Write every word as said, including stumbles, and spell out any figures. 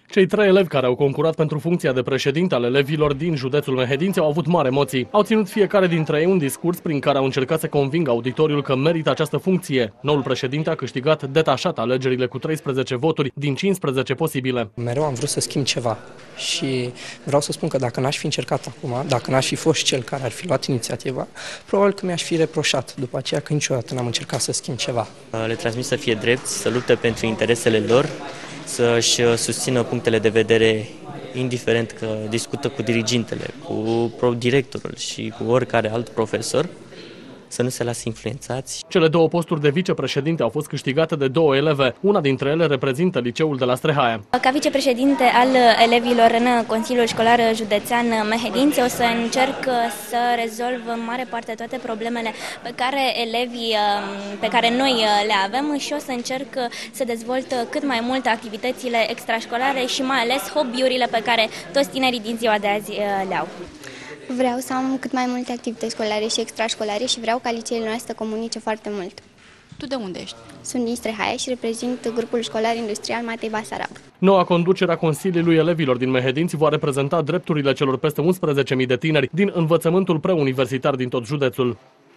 Cei trei elevi care au concurat pentru funcția de președinte al elevilor din județul Mehedinți au avut mari emoții. Au ținut fiecare dintre ei un discurs prin care au încercat să convingă auditoriul că merită această funcție. Noul președinte a câștigat detașat alegerile cu treisprezece voturi din cincisprezece posibile. Mereu am vrut să schimb ceva și vreau să spun că dacă n-aș fi încercat acum, dacă n-aș fi fost cel care ar fi luat inițiativa, probabil că mi-aș fi reproșat după aceea că niciodată n-am încercat să schimb ceva. Le transmit să fie drepți, să lupte pentru interesele lor, să-și susțină punctele de vedere, indiferent că discută cu dirigintele, cu directorul și cu oricare alt profesor, să nu se lasă influențați. Cele două posturi de vicepreședinte au fost câștigate de două eleve. Una dintre ele reprezintă liceul de la Strehaia. Ca vicepreședinte al elevilor în Consiliul Școlar Județean Mehedinți, o să încerc să rezolv în mare parte toate problemele pe care elevii, pe care noi le avem și o să încerc să dezvolt cât mai mult activitățile extrașcolare și mai ales hobby-urile pe care toți tinerii din ziua de azi le au. Vreau să am cât mai multe activități școlare și extrașcolare și vreau ca liceele noastre să comunice foarte mult. Tu de unde ești? Sunt din Strehaia și reprezint grupul școlar industrial Matei Basarab. Noua conducere a Consiliului Elevilor din Mehedinți va reprezenta drepturile celor peste unsprezece mii de tineri din învățământul preuniversitar din tot județul.